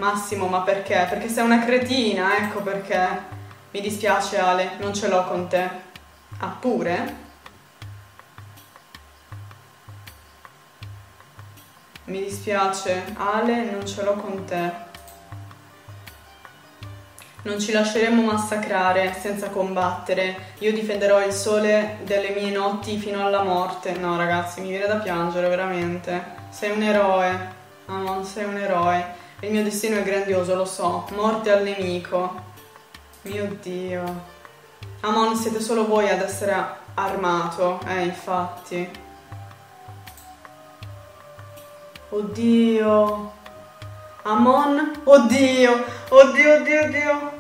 Massimo, ma perché? Perché sei una cretina, ecco perché. Mi dispiace Ale, non ce l'ho con te. Ah, pure? Mi dispiace, Ale, non ce l'ho con te. Non ci lasceremo massacrare senza combattere. Io difenderò il sole delle mie notti fino alla morte. No, ragazzi, mi viene da piangere, veramente. Sei un eroe. Amon, sei un eroe. Il mio destino è grandioso, lo so. Morte al nemico. Mio Dio. Amon, siete solo voi ad essere armato. Infatti. Oddio. Amon, oddio, oddio, oddio, oddio.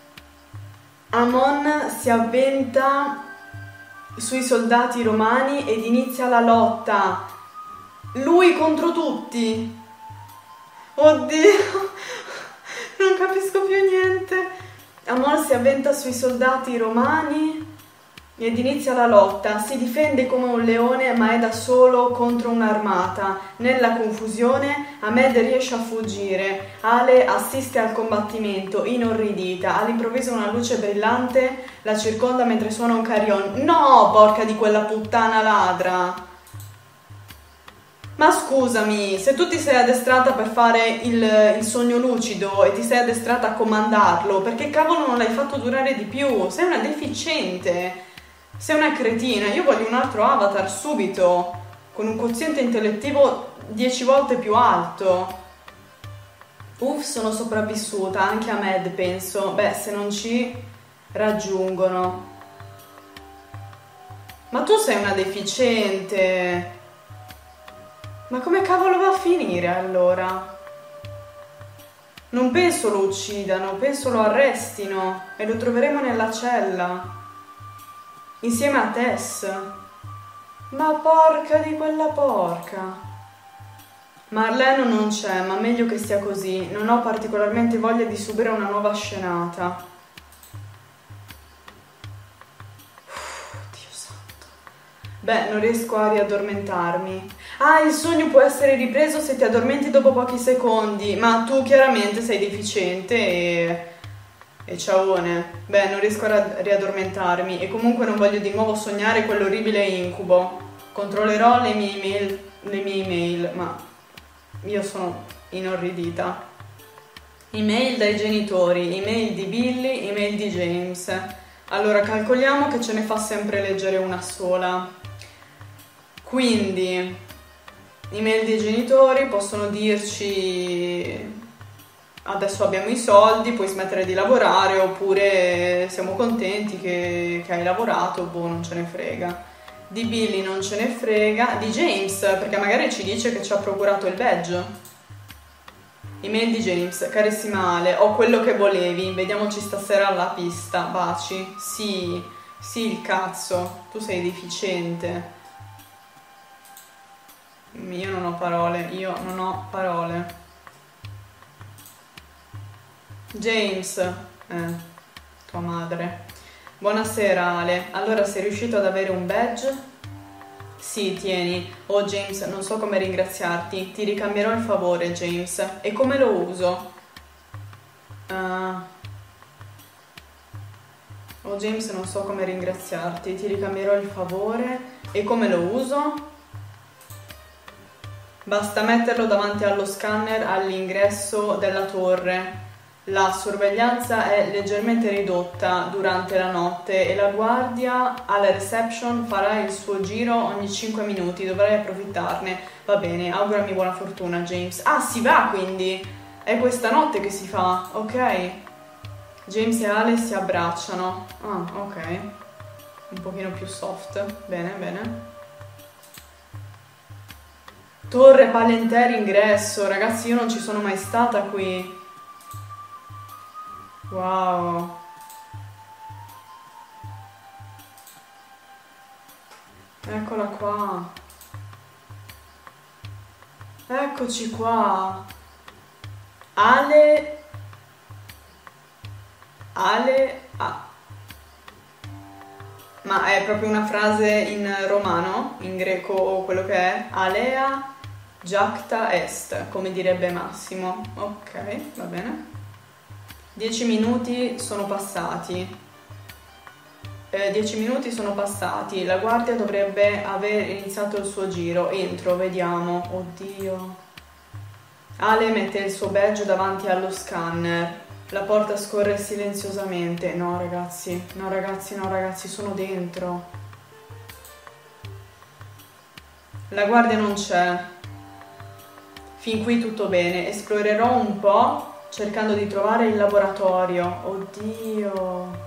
Amon si avventa sui soldati romani ed inizia la lotta. Lui contro tutti. Oddio, non capisco più niente. Amon si avventa sui soldati romani ed inizia la lotta. Si difende come un leone, ma è da solo contro un'armata. Nella confusione, Ahmed riesce a fuggire. Ale assiste al combattimento, inorridita. All'improvviso una luce brillante la circonda mentre suona un carillon. No, porca di quella puttana ladra! Ma scusami, se tu ti sei addestrata per fare il sogno lucido e ti sei addestrata a comandarlo, perché cavolo non l'hai fatto durare di più? Sei una deficiente! Sei una cretina, io voglio un altro avatar subito, con un quoziente intellettivo 10 volte più alto. Uff, sono sopravvissuta, anche a Med penso. Beh, se non ci raggiungono. Ma tu sei una deficiente. Ma come cavolo va a finire allora? Non penso lo uccidano, penso lo arrestino e lo troveremo nella cella. Insieme a Tess. Ma porca di quella porca. Marlene non c'è, ma meglio che sia così. Non ho particolarmente voglia di subire una nuova scenata. Dio santo. Beh, non riesco a riaddormentarmi. Ah, il sogno può essere ripreso se ti addormenti dopo pochi secondi, ma tu chiaramente sei deficiente e ciaone. Beh, non riesco a riaddormentarmi e comunque non voglio di nuovo sognare quell'orribile incubo. Controllerò le mie email, ma io sono inorridita. Email dai genitori, email di Billy, email di James. Allora, calcoliamo che ce ne fa sempre leggere una sola. Quindi, email dei genitori possono dirci adesso abbiamo i soldi, puoi smettere di lavorare, oppure siamo contenti che hai lavorato, boh, non ce ne frega. Di Billy non ce ne frega, di James, perché magari ci dice che ci ha procurato il badge. Email di James, carissima Ale, ho quello che volevi, vediamoci stasera alla pista, baci. Sì, sì il cazzo, tu sei deficiente. Io non ho parole. James, tua madre. Buonasera Ale, allora sei riuscito ad avere un badge? Sì, tieni. Oh James, non so come ringraziarti, ti ricambierò il favore James. E come lo uso? Oh James, non so come ringraziarti, ti ricambierò il favore. E come lo uso? Basta metterlo davanti allo scanner all'ingresso della torre. La sorveglianza è leggermente ridotta durante la notte e la guardia alla reception farà il suo giro ogni 5 minuti, dovrai approfittarne. Va bene, augurami buona fortuna, James. Ah, si va quindi! È questa notte che si fa, ok? James e Ale si abbracciano. Ah, ok. Un pochino più soft. Bene, bene. Torre Palentieri ingresso, ragazzi, io non ci sono mai stata qui. Wow. Eccola qua. Eccoci qua. Ale. Ma è proprio una frase in romano, in greco o quello che è? Alea Jacta est, come direbbe Massimo. Ok, va bene. 10 minuti sono passati. 10 minuti sono passati. La guardia dovrebbe aver iniziato il suo giro. Entro, vediamo. Oddio. Ale mette il suo badge davanti allo scanner. La porta scorre silenziosamente. No ragazzi, no ragazzi, no ragazzi, sono dentro. La guardia non c'è. Fin qui tutto bene. Esplorerò un po' cercando di trovare il laboratorio. Oddio.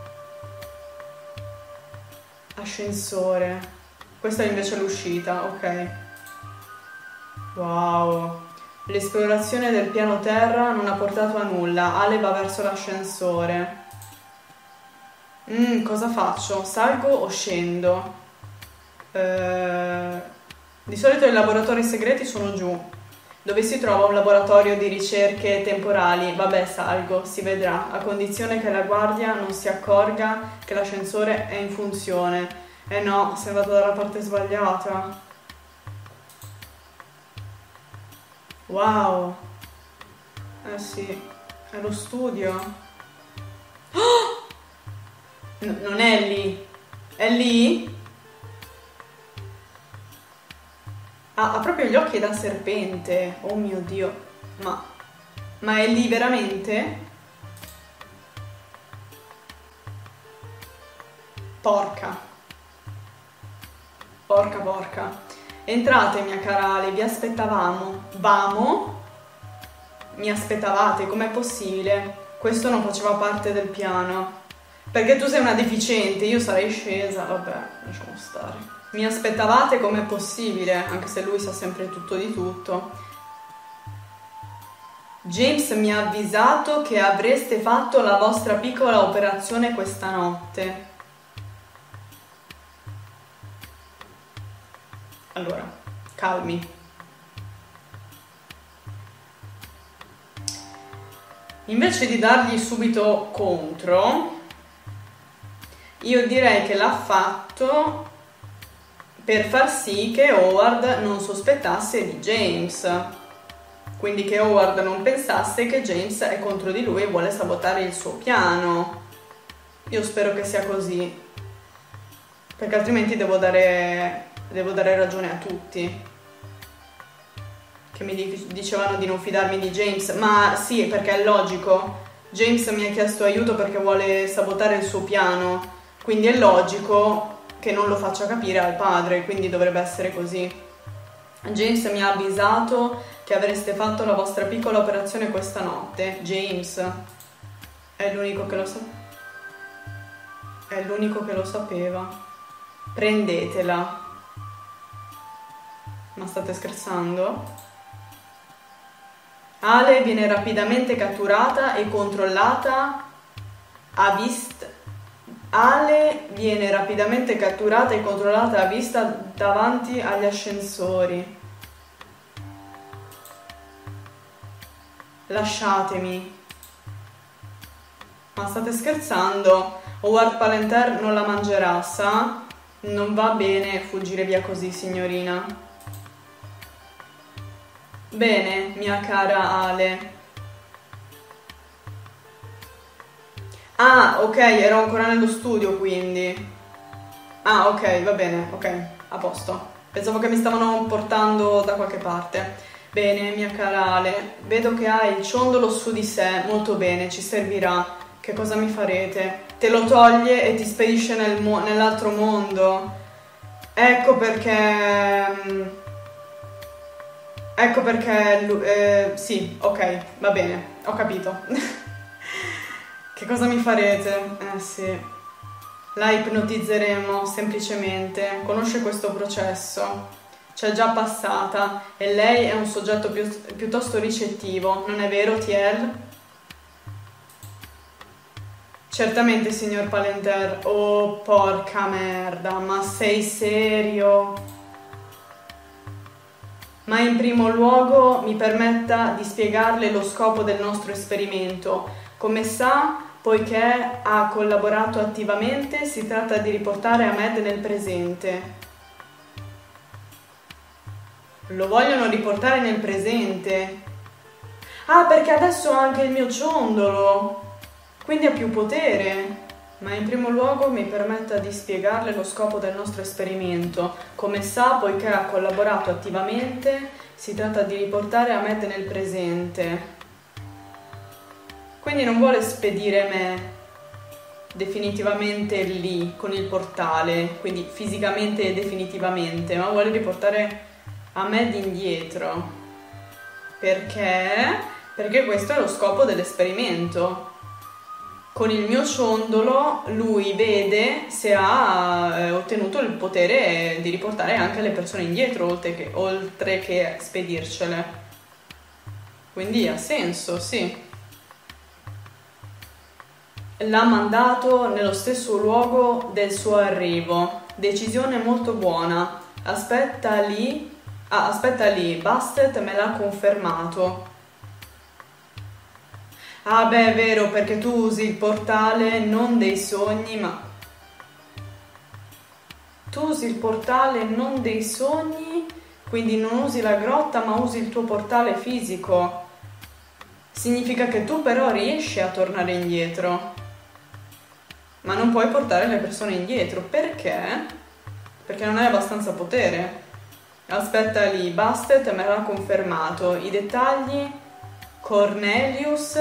Ascensore. Questa è invece l'uscita, ok. Wow. L'esplorazione del piano terra non ha portato a nulla. Ale va verso l'ascensore. Cosa faccio? Salgo o scendo? Di solito i laboratori segreti sono giù. Dove si trova un laboratorio di ricerche temporali? Vabbè, salgo, si vedrà, a condizione che la guardia non si accorga che l'ascensore è in funzione. Eh no, sei andato dalla parte sbagliata. Wow. Eh sì, è lo studio. Oh! Non è lì. È lì? Ha proprio gli occhi da serpente. Oh mio Dio. Ma è lì veramente? Porca. Porca porca. Entrate, mia cara Ale, vi aspettavamo. Vamo? Mi aspettavate, com'è possibile? Questo non faceva parte del piano. Perché tu sei una deficiente, io sarei scesa. Vabbè, lasciamo stare. Mi aspettavate, com'è possibile? Anche se lui sa sempre tutto di tutto. James mi ha avvisato che avreste fatto la vostra piccola operazione questa notte. Allora, calmi. Invece di dargli subito contro, io direi che l'ha fatto per far sì che Howard non sospettasse di James. Quindi che Howard non pensasse che James è contro di lui e vuole sabotare il suo piano. Io spero che sia così, perché altrimenti devo dare ragione a tutti che mi dicevano di non fidarmi di James. Ma sì, perché è logico. James mi ha chiesto aiuto perché vuole sabotare il suo piano, quindi è logico che non lo faccia capire al padre, quindi dovrebbe essere così. James mi ha avvisato che avreste fatto la vostra piccola operazione questa notte. James è l'unico che lo sapeva. Prendetela. Ma state scherzando? Ale viene rapidamente catturata e controllata a vista. Ale viene rapidamente catturata e controllata a vista davanti agli ascensori. Lasciatemi. Ma state scherzando? Howard Palenter non la mangerà, sa? Non va bene fuggire via così, signorina. Bene, mia cara Ale. Ah, ok, ero ancora nello studio, quindi. Ah, ok, va bene, ok, a posto. Pensavo che mi stavano portando da qualche parte. Bene, mia cara Ale, vedo che hai il ciondolo su di sé, molto bene, ci servirà. Che cosa mi farete? Te lo toglie e ti spedisce nell'altro mondo. Ecco perché... sì, ok, va bene, ho capito. Che cosa mi farete? Sì, la ipnotizzeremo semplicemente. Conosce questo processo, c'è già passata e lei è un soggetto piuttosto ricettivo, non è vero, Thiel? Certamente, signor Palenter. Oh, porca merda, ma sei serio? Ma in primo luogo mi permetta di spiegarle lo scopo del nostro esperimento. Come sa, poiché ha collaborato attivamente, si tratta di riportare Ahmed nel presente. Lo vogliono riportare nel presente. Ah, perché adesso ha anche il mio ciondolo, quindi ha più potere. Ma in primo luogo mi permetta di spiegarle lo scopo del nostro esperimento. Come sa, poiché ha collaborato attivamente, si tratta di riportare Ahmed nel presente. Quindi non vuole spedire me definitivamente lì con il portale, quindi fisicamente e definitivamente, ma vuole riportare Ahmed indietro. Perché? Perché questo è lo scopo dell'esperimento. Con il mio ciondolo lui vede se ha ottenuto il potere di riportare anche le persone indietro, oltre che spedircele. Quindi ha senso, sì. L'ha mandato nello stesso luogo del suo arrivo. Decisione molto buona. Aspetta lì, Bastet me l'ha confermato. Ah beh, è vero, perché tu usi il portale non dei sogni, ma... Tu usi il portale non dei sogni, quindi non usi la grotta, ma usi il tuo portale fisico. Significa che tu però riesci a tornare indietro, ma non puoi portare le persone indietro. Perché? Perché non hai abbastanza potere. Aspetta lì, Bastet me l'ha confermato. I dettagli, Cornelius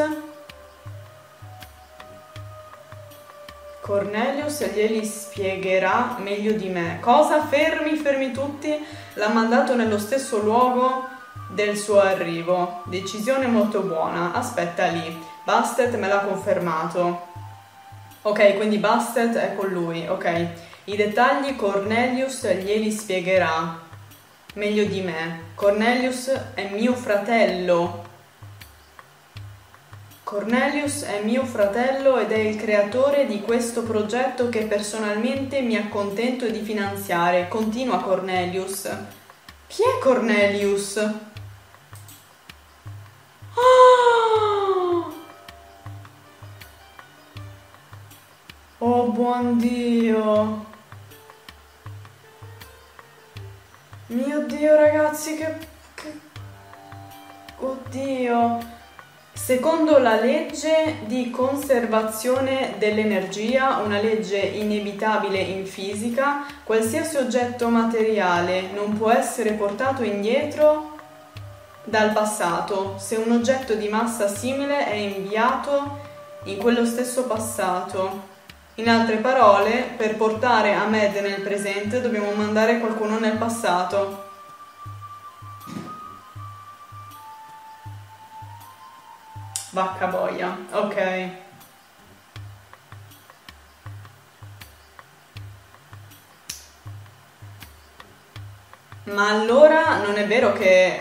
glieli spiegherà meglio di me. Cosa? Fermi tutti. L'ha mandato nello stesso luogo del suo arrivo. Decisione molto buona. Aspetta lì. Bastet me l'ha confermato. Ok, quindi Bastet è con lui. Ok. I dettagli Cornelius glieli spiegherà meglio di me. Cornelius è mio fratello. Cornelius è mio fratello ed è il creatore di questo progetto che personalmente mi accontento di finanziare. Continua Cornelius. Chi è Cornelius? Ah! Oh buon Dio! Mio Dio ragazzi, che... Oddio! Secondo la legge di conservazione dell'energia, una legge inevitabile in fisica, qualsiasi oggetto materiale non può essere portato indietro dal passato se un oggetto di massa simile è inviato in quello stesso passato. In altre parole, per portare Ahmed nel presente dobbiamo mandare qualcuno nel passato. Vacca boia, ok. Ma allora non è vero che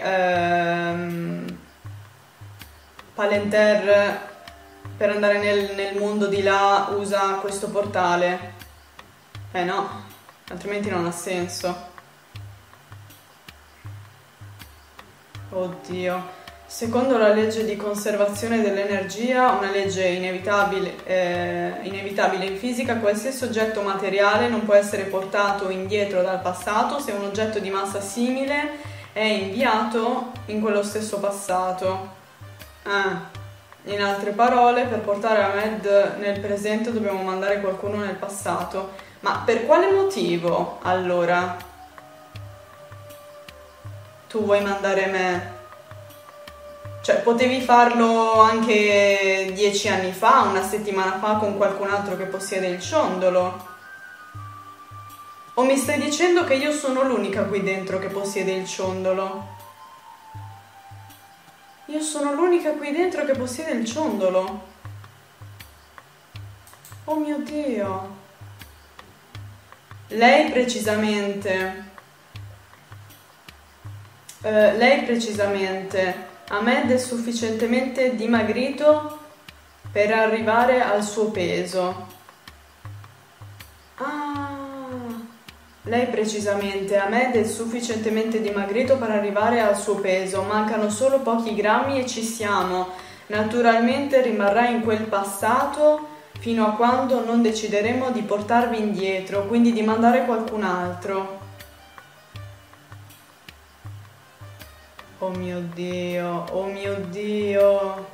Palantir per andare nel mondo di là usa questo portale? No, altrimenti non ha senso. Oddio. Secondo la legge di conservazione dell'energia, una legge inevitabile in fisica, qualsiasi oggetto materiale non può essere portato indietro dal passato se un oggetto di massa simile è inviato in quello stesso passato. In altre parole, per portare Ahmed nel presente dobbiamo mandare qualcuno nel passato. Ma per quale motivo, allora, tu vuoi mandare me? Cioè, potevi farlo anche 10 anni fa, una settimana fa, con qualcun altro che possiede il ciondolo. O mi stai dicendo che io sono l'unica qui dentro che possiede il ciondolo? Io sono l'unica qui dentro che possiede il ciondolo. Oh mio Dio. Lei precisamente... Ahmed è sufficientemente dimagrito per arrivare al suo peso. Lei precisamente, Ahmed è sufficientemente dimagrito per arrivare al suo peso. Mancano solo pochi grammi e ci siamo. Naturalmente rimarrà in quel passato fino a quando non decideremo di portarvi indietro, quindi di mandare qualcun altro. Oh mio Dio, oh mio Dio.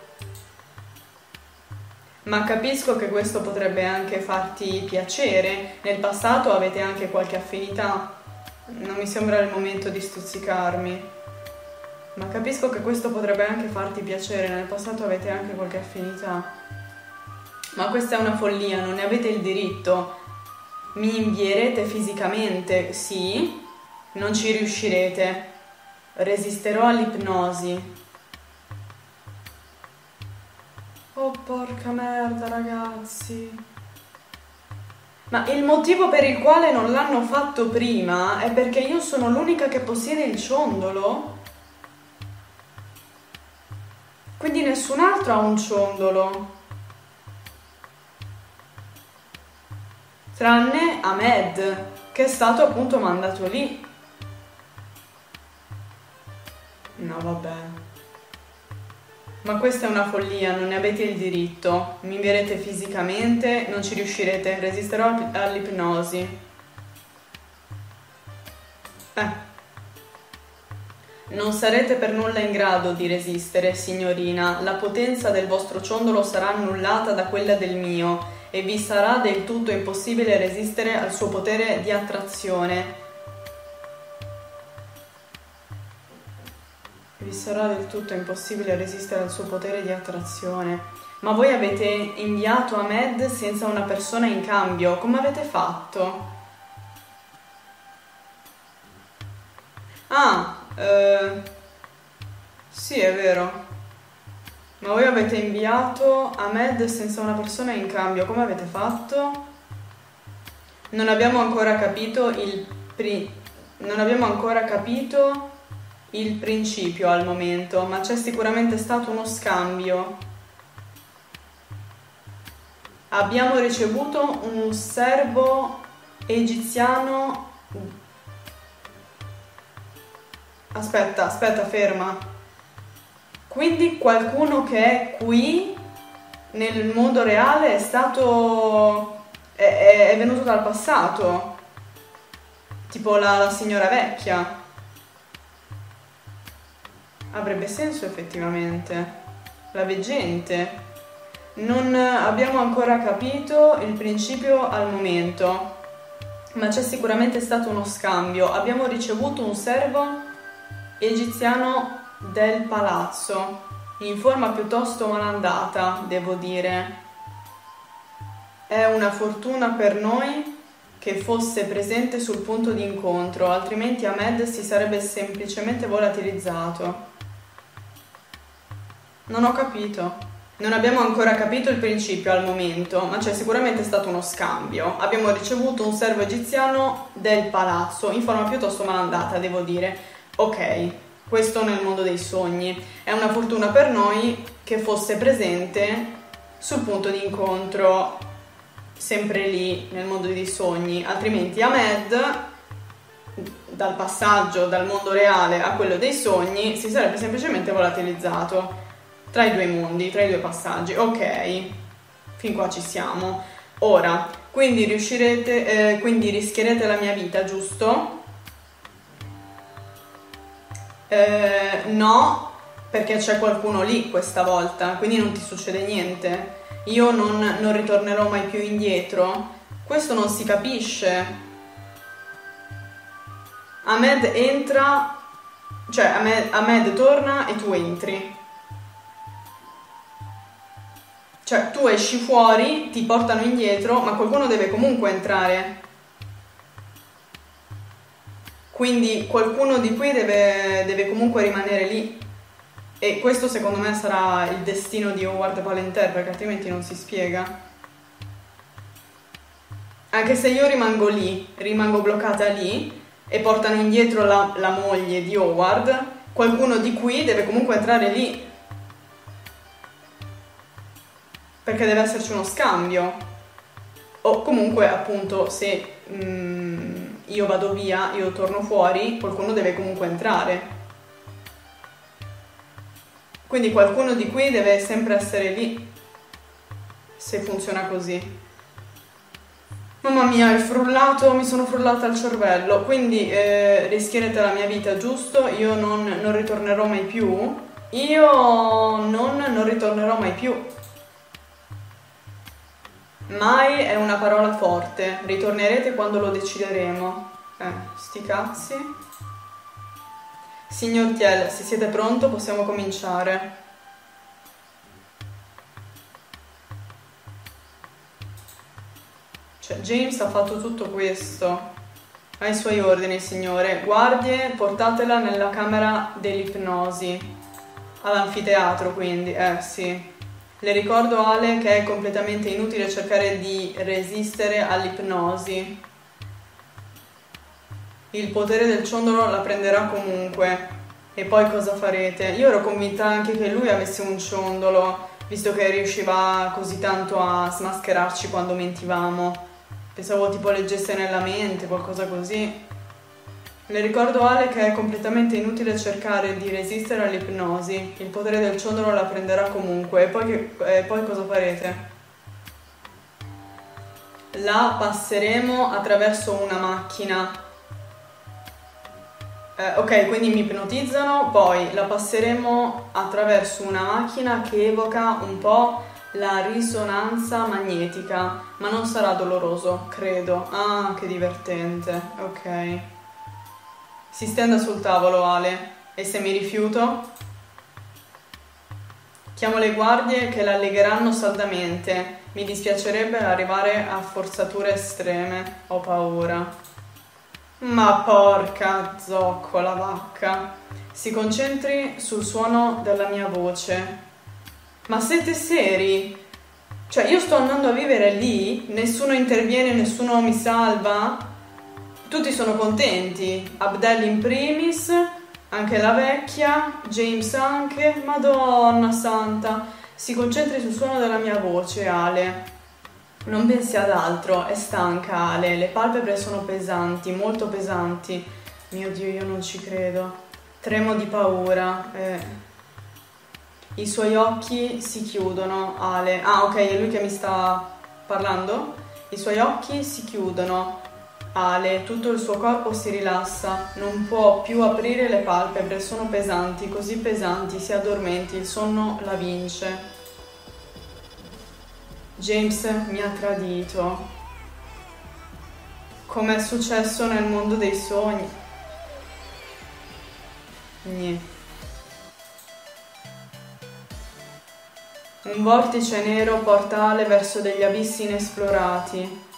Ma capisco che questo potrebbe anche farti piacere. Nel passato avete anche qualche affinità. Non mi sembra il momento di stuzzicarmi. Ma capisco che questo potrebbe anche farti piacere. Nel passato avete anche qualche affinità. Ma questa è una follia, non ne avete il diritto. Mi invierete fisicamente, sì, non ci riuscirete. Resisterò all'ipnosi. Oh porca merda ragazzi. Ma il motivo per il quale non l'hanno fatto prima è perché io sono l'unica che possiede il ciondolo? Quindi nessun altro ha un ciondolo. Tranne Ahmed, che è stato appunto mandato lì. No, vabbè. Ma questa è una follia, non ne avete il diritto. Mi invierete fisicamente, non ci riuscirete. Resisterò all'ipnosi. Non sarete per nulla in grado di resistere, signorina. La potenza del vostro ciondolo sarà annullata da quella del mio e vi sarà del tutto impossibile resistere al suo potere di attrazione. Vi sarà del tutto impossibile resistere al suo potere di attrazione. Ma voi avete inviato Ahmed senza una persona in cambio. Come avete fatto? Sì, è vero. Ma voi avete inviato Ahmed senza una persona in cambio. Come avete fatto? Non abbiamo ancora capito il principio al momento, ma c'è sicuramente stato uno scambio. Abbiamo ricevuto un servo egiziano. Aspetta, ferma. Quindi qualcuno che è qui nel mondo reale è stato. è venuto dal passato. Tipo la signora vecchia. Avrebbe senso effettivamente. La veggente. Non abbiamo ancora capito il principio al momento, ma c'è sicuramente stato uno scambio. Abbiamo ricevuto un servo egiziano del palazzo, in forma piuttosto malandata, devo dire. È una fortuna per noi che fosse presente sul punto di incontro, altrimenti Ahmed si sarebbe semplicemente volatilizzato. Non ho capito. Non abbiamo ancora capito il principio al momento, ma c'è sicuramente stato uno scambio. Abbiamo ricevuto un servo egiziano del palazzo, in forma piuttosto malandata, devo dire. Ok, questo nel mondo dei sogni. È una fortuna per noi che fosse presente sul punto di incontro, sempre lì nel mondo dei sogni. Altrimenti Ahmed, dal passaggio dal mondo reale a quello dei sogni, si sarebbe semplicemente volatilizzato. Tra i due mondi, tra i due passaggi. Ok, fin qua ci siamo. Ora, quindi quindi rischierete la mia vita, giusto? No, perché c'è qualcuno lì questa volta, quindi non ti succede niente. Io non ritornerò mai più indietro. Questo non si capisce. Ahmed entra, cioè Ahmed torna e tu entri. Cioè, tu esci fuori, ti portano indietro, ma qualcuno deve comunque entrare. Quindi qualcuno di qui deve comunque rimanere lì. E questo secondo me sarà il destino di Howard Palenter, perché altrimenti non si spiega. Anche se io rimango bloccata lì, e portano indietro la moglie di Howard, qualcuno di qui deve comunque entrare lì. Perché deve esserci uno scambio. O comunque, appunto, se io vado via, io torno fuori, qualcuno deve comunque entrare. Quindi qualcuno di qui deve sempre essere lì, se funziona così. Mamma mia, il frullato, mi sono frullata il cervello, quindi rischierete la mia vita, giusto? Io non ritornerò mai più. Io non ritornerò mai più. Mai è una parola forte, ritornerete quando lo decideremo. Sti cazzi. Signor Tiel, se siete pronto possiamo cominciare. Cioè, James ha fatto tutto questo. Ai suoi ordini, signore. Guardie, portatela nella camera dell'ipnosi. All'anfiteatro, quindi, sì. Le ricordo, Ale, che è completamente inutile cercare di resistere all'ipnosi. Il potere del ciondolo la prenderà comunque. E poi cosa farete? Io ero convinta anche che lui avesse un ciondolo, visto che riusciva così tanto a smascherarci quando mentivamo. Pensavo tipo leggesse nella mente, qualcosa così. Le ricordo, Ale, che è completamente inutile cercare di resistere all'ipnosi. Il potere del ciondolo la prenderà comunque. E poi cosa farete? La passeremo attraverso una macchina. Ok, quindi mi ipnotizzano, poi la passeremo attraverso una macchina che evoca un po' la risonanza magnetica, ma non sarà doloroso, credo. Ah, che divertente. Ok. Si stenda sul tavolo, Ale. E se mi rifiuto? Chiamo le guardie che la legheranno saldamente. Mi dispiacerebbe arrivare a forzature estreme. Ho paura. Ma porca zoccola vacca. Si concentri sul suono della mia voce. Ma siete seri? Cioè, io sto andando a vivere lì, nessuno interviene, nessuno mi salva. Tutti sono contenti. Abdel in primis, anche la vecchia, James anche. Madonna santa. Si concentri sul suono della mia voce, Ale. Non pensi ad altro, è stanca, Ale. Le palpebre sono pesanti, molto pesanti. Mio Dio, io non ci credo. Tremo di paura. I suoi occhi si chiudono, Ale. Ah, ok, è lui che mi sta parlando? I suoi occhi si chiudono, Ale. Tutto il suo corpo si rilassa. Non può più aprire le palpebre, sono pesanti, così pesanti, si addormenti, il sonno la vince. James mi ha tradito. Come è successo nel mondo dei sogni. Niente. Un vortice nero porta Ale verso degli abissi inesplorati.